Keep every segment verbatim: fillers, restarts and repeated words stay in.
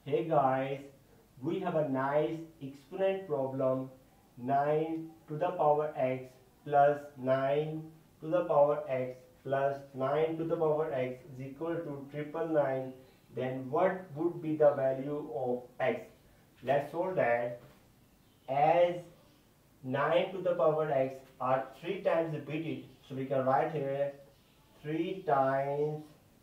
Hey guys, we have a nice exponent problem. Nine to the power x plus nine to the power x plus nine to the power x is equal to triple nine. Then what would be the value of x? Let's solve that. As nine to the power x are three times repeated, so we can write here three times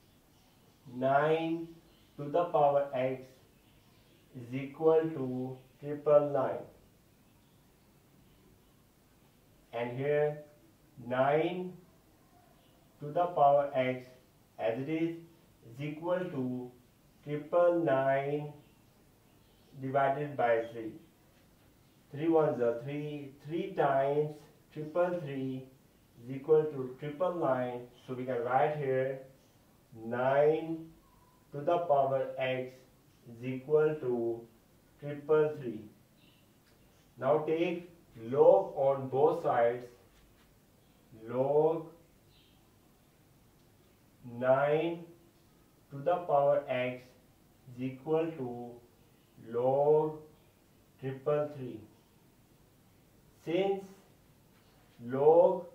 nine to the power x is equal to triple nine, and here nine to the power x as it is is equal to triple nine divided by three. Three ones are three. Three times triple three is equal to triple nine. So we can write here nine to the power x is equal to triple three. Now take log on both sides. Log nine to the power x is equal to log triple three. Since log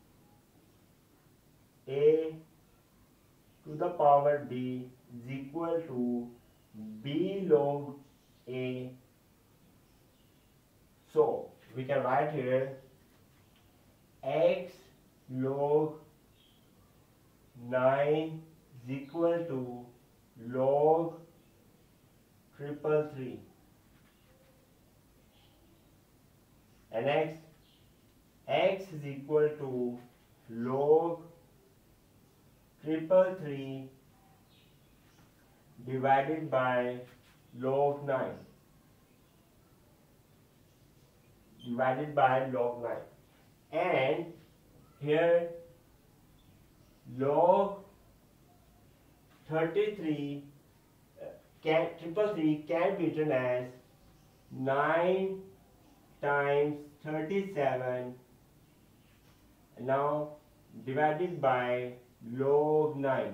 a to the power b is equal to b log a, so we can write here x log nine is equal to log triple three, and next x is equal to log triple three divided by log nine divided by log nine, and here log thirty-three uh, can triple three can be written as nine times thirty-seven, and now divided by log nine.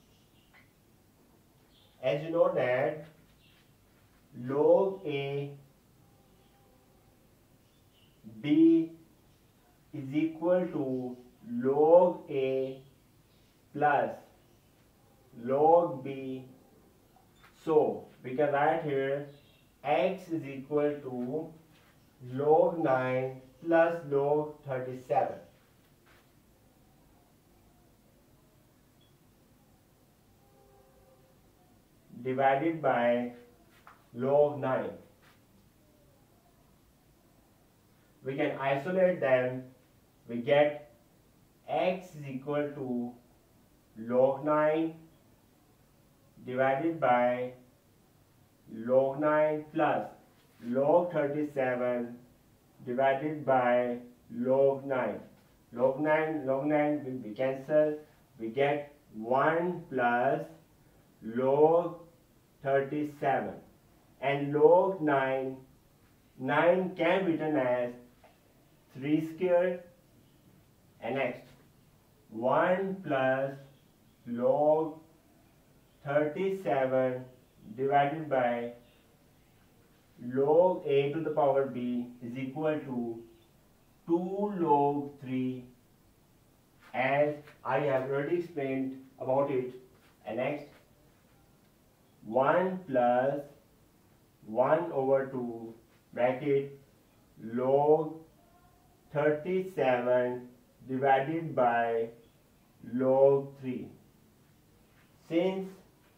As you know that log a b is equal to log a plus log b, so we can write here x is equal to log nine plus log thirty-seven. Divided by log nine. We can isolate them. We get x is equal to log nine divided by log nine plus log thirty-seven divided by log nine. Log nine, log nine will be cancelled. We get one plus log thirty-seven, and log nine, nine can be written as three squared, and next one plus log thirty-seven divided by log a to the power b is equal to two log three, as I have already explained about it, and next one plus one over two bracket log thirty-seven divided by log three. Since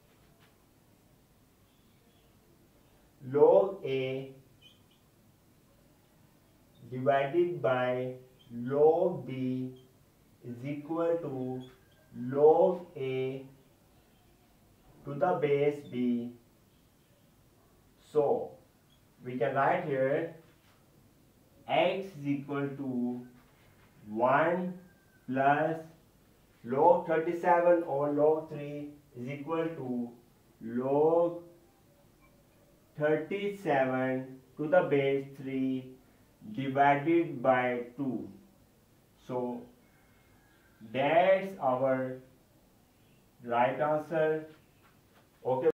log a divided by log b is equal to log a to the base b, so we can write here x is equal to one plus log thirty-seven over log three is equal to log thirty-seven to the base three divided by two. So that's our right answer. Okay.